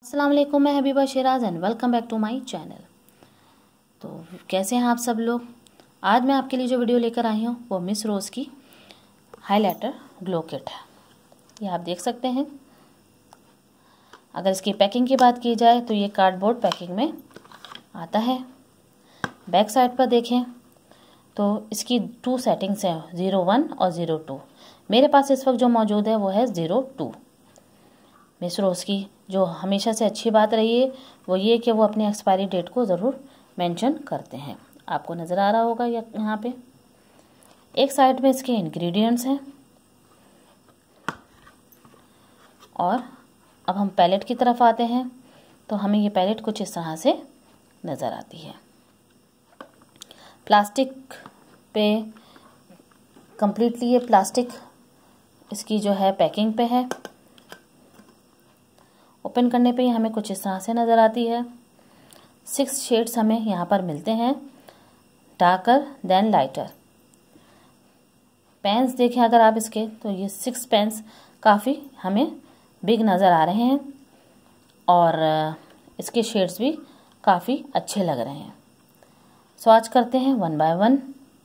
अस्सलाम वालेकुम, मैं Habiba Shiraz and welcome back to my channel. तो कैसे हैं आप सब लोग। आज मैं आपके लिए जो वीडियो लेकर आई हूँ वो मिस रोज़ की हाइलाइटर ग्लो किट है। ये आप देख सकते हैं। अगर इसकी पैकिंग की बात की जाए तो ये कार्डबोर्ड पैकिंग में आता है। बैक साइड पर देखें तो इसकी 2 सेटिंग्स हैं, 01 और 02। मेरे पास इस वक्त जो मौजूद है वो है 02। मिस रोज़ की जो हमेशा से अच्छी बात रही है वो ये कि वो अपने एक्सपायरी डेट को ज़रूर मेंशन करते हैं। आपको नज़र आ रहा होगा यहाँ पे एक साइड में इसके इंग्रेडिएंट्स हैं। और अब हम पैलेट की तरफ आते हैं तो हमें ये पैलेट कुछ इस तरह से नज़र आती है। प्लास्टिक पे कंप्लीटली ये प्लास्टिक इसकी जो है पैकिंग पे है। ओपन करने पे ही हमें कुछ इस तरह से नज़र आती है। 6 शेड्स हमें यहाँ पर मिलते हैं, डार्कर देन लाइटर। पेन्स देखें अगर आप इसके तो ये 6 पेन्स काफ़ी हमें बिग नज़र आ रहे हैं और इसके शेड्स भी काफ़ी अच्छे लग रहे हैं। स्वाच करते हैं 1 बाय 1।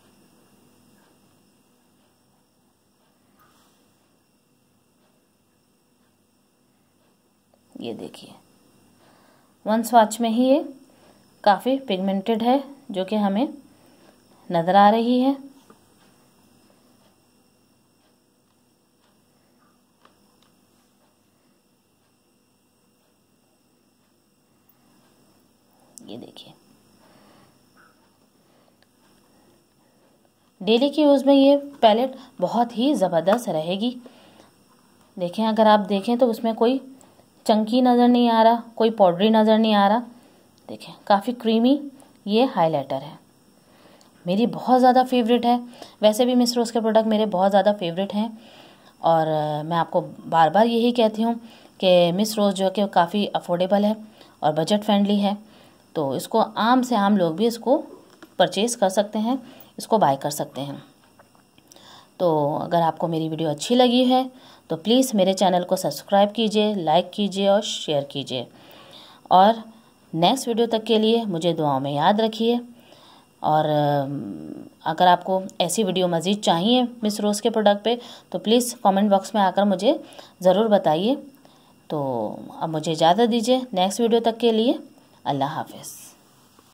ये देखिए 1 स्वाच में ही ये काफ़ी पिगमेंटेड है जो कि हमें नज़र आ रही है। ये देखिए डेली के यूज़ में ये पैलेट बहुत ही ज़बरदस्त रहेगी। देखें अगर आप देखें तो उसमें कोई चंकी नज़र नहीं आ रहा, कोई पाउडरी नज़र नहीं आ रहा। देखें काफ़ी क्रीमी ये हाइलाइटर है। मेरी बहुत ज़्यादा फेवरेट है। वैसे भी मिस रोज़ के प्रोडक्ट मेरे बहुत ज़्यादा फेवरेट हैं और मैं आपको बार बार यही कहती हूँ कि मिस रोज़ जो है कि काफ़ी अफोर्डेबल है और बजट फ्रेंडली है। तो इसको आम से आम लोग भी इसको परचेज़ कर सकते हैं, इसको बाय कर सकते हैं। तो अगर आपको मेरी वीडियो अच्छी लगी है तो प्लीज़ मेरे चैनल को सब्सक्राइब कीजिए, लाइक कीजिए और शेयर कीजिए। और नेक्स्ट वीडियो तक के लिए मुझे दुआओं में याद रखिए। और अगर आपको ऐसी वीडियो मज़ीद चाहिए मिस रोज़ के प्रोडक्ट पे तो प्लीज़ कमेंट बॉक्स में आकर मुझे ज़रूर बताइए। तो अब मुझे इजाज़त दीजिए। नेक्स्ट वीडियो तक के लिए अल्लाह हाफ़िज़।